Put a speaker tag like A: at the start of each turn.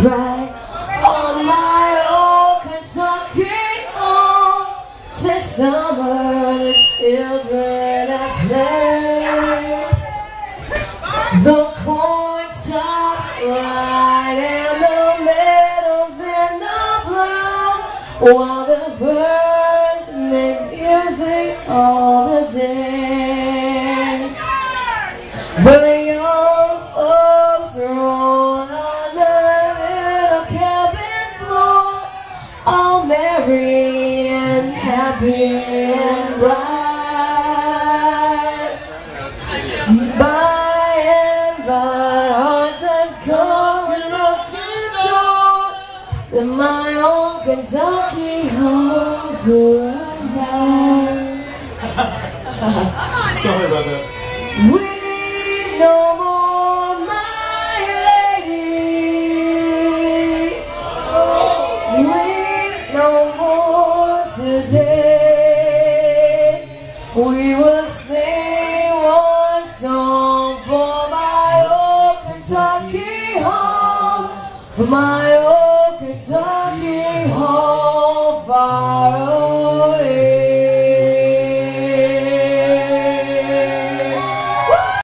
A: Right on my old Kentucky home, since summer the children have played. The corn tops right and the meadows in the bloom, while the birds make music all the day. The young folks roll on the little cabin floor, all merry and happy and bright. By and by, hard times come and knock the door, then my old Kentucky home will arrive.
B: Sorry about that.
A: Weep no more, my lady. Weep no more today. We will sing one song for my old Kentucky home, my old Kentucky home.